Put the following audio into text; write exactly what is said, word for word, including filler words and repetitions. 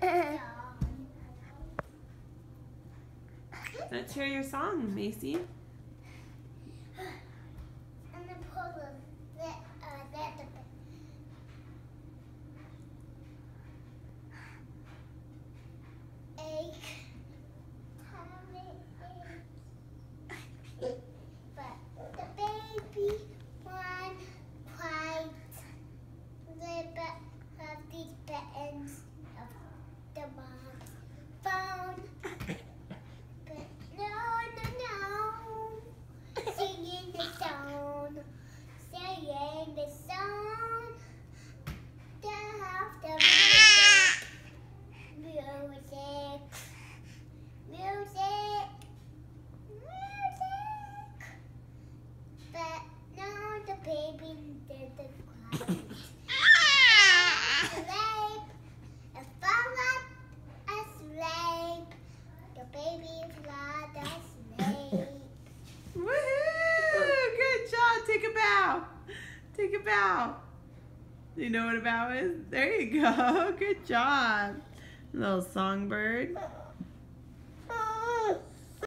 Let's hear your song, Macy. Baby did the cry. Sleep, it fell like a sleep. The baby flight asleep. Woohoo! Good job. Take a bow. Take a bow. Do you know what a bow is? There you go. Good job. Little songbird.